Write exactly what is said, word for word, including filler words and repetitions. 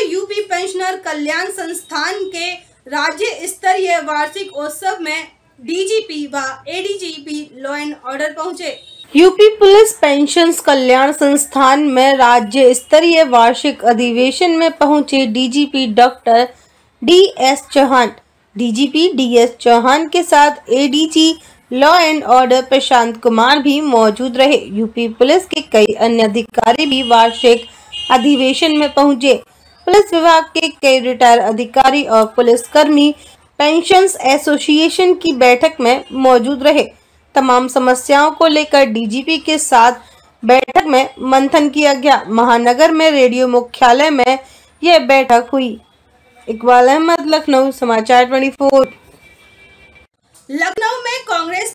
UP pensioner कल्याण संस्थान के राज्य स्तरीय वार्षिक उत्सव में डीजीपी व एडीजीपी लॉ एंड ऑर्डर पहुंचे। यूपी पुलिस पेंशन कल्याण संस्थान में राज्य स्तरीय वार्षिक अधिवेशन में पहुंचे DGP doctor D S Chauhan. DGP D S Chauhan के साथ ADG law and order Prashant Kumar भी मौजूद रहे। यूपी पुलिस के कई अन्य अधिकारी भी वार्षिक अधिवेशन में पहुंचे। पुलिस विभाग के कई रिटायर अधिकारी और पुलिसकर्मी पेंशन एसोसिएशन की बैठक में मौजूद रहे। तमाम समस्याओं को लेकर डीजीपी के साथ बैठक में मंथन किया गया। महानगर में रेडियो मुख्यालय में यह बैठक हुई। इकबाल अहमद, लखनऊ समाचार चौबीस। लखनऊ में कांग्रेस